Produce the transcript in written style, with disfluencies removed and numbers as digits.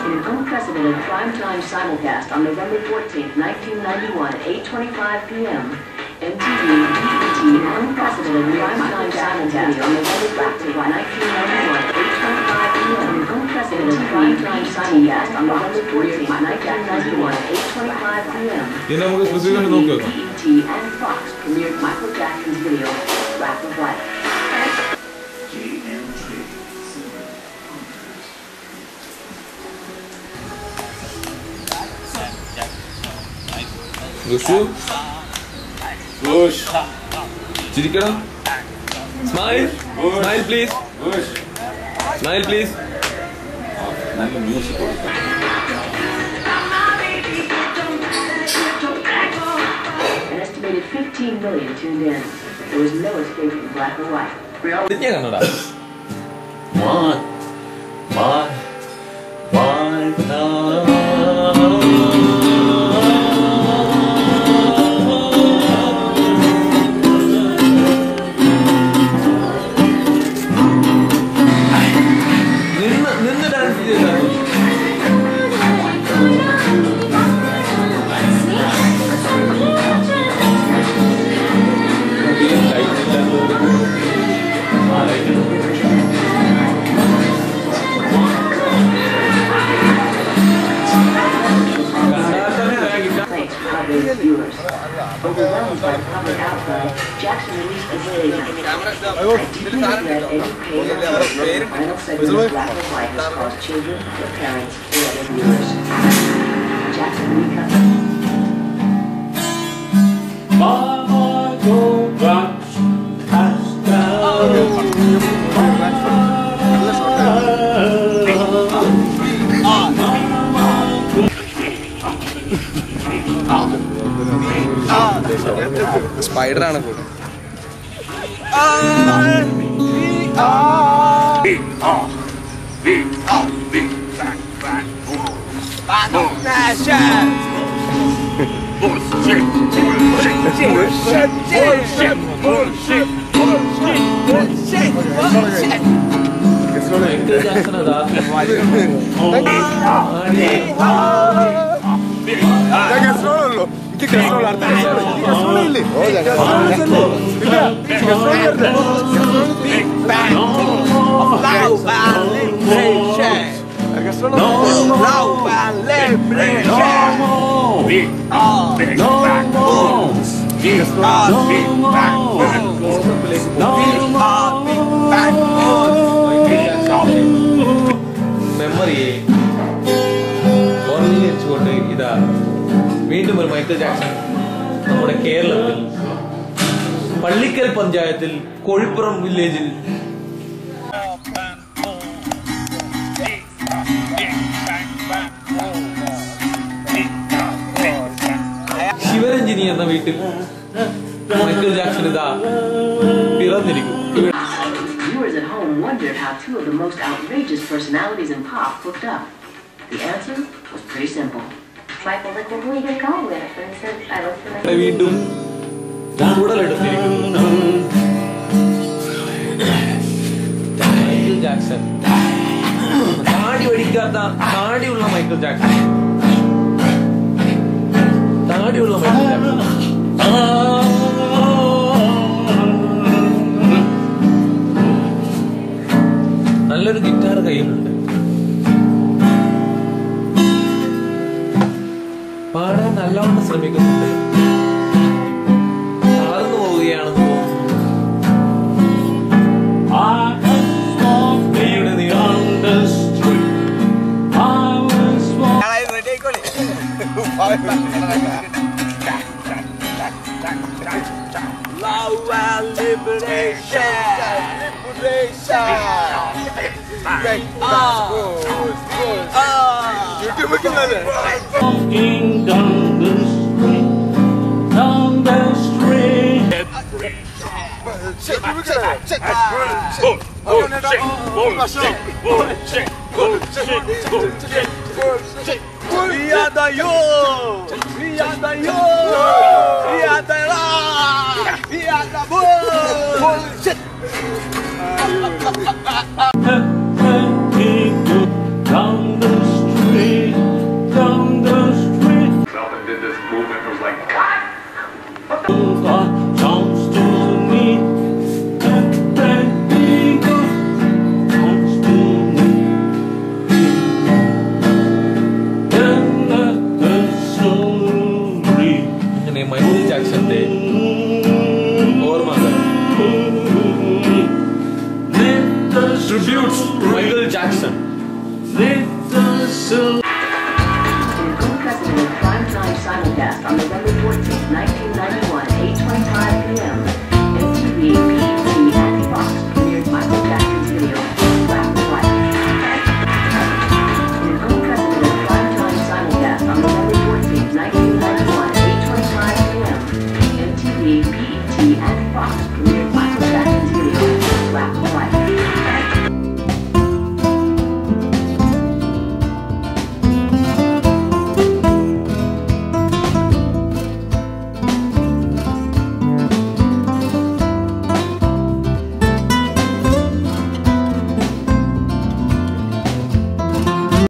In an unprecedented primetime simulcast on November 14th, 1991 at 8:25 p.m., MTV BET unprecedented primetime simulcast on November 14th, 1991 at 8:25 p.m. An unprecedented primetime simulcast on November 14th, 1991 at 8:25 p.m. BET and Fox premiered Michael Jackson's video, Wrap of Life. Lucu? Push. Jadi kira? Smile. Smile please. Push. Smile please. Nanti music. An estimated 15 million tuned in. There was no escape from black or white. Ini kan udah. Viewers. Overwhelmed by public outcry, Jackson released a statement. The final segment of Black and White has caused children, their parents, and other viewers. Jackson recut. Mama, go back, Spider ആണ് കൂടെ. മെമ്മറിയെ ഓർമ്മിച്ചുകൊണ്ട് ഇതാ വീണ്ടും ഒരു Michael Jackson നമ്മുടെ കേരളത്തിൽ പള്ളിക്കൽ പഞ്ചായത്തിൽ കോഴിപ്പുറം വില്ലേജിൽ ശിവരഞ്ജിനി എന്ന വീട്ടിൽ മൈക്കിൾ ജാക്സൺ ഇതാ പിറന്നിരിക്കും. Viewers at home wondered how two of the most outrageous personalities in pop hooked up. The answer was pretty simple. Michael, like, what will you go with? And he said, I looked for my... വീണ്ടും ഉടലെടുത്തിരിക്കുന്നു Michael Jackson. താടി വടിക്കാത്ത താടിയുള്ള Michael Jackson. താടിയുള്ള Michael Jackson. നല്ലൊരു guitar കയ്യിലുണ്ട്. പാടാൻ നല്ലവണ്ണം ശ്രമിക്കുന്നുണ്ട്. താഴ്ന്നു പോവുകയാണെന്ന് Love and liberation. Walking down the street, down the street. We are the youth. We are the youth. We are the rock. We are the bullshit. Down the street. So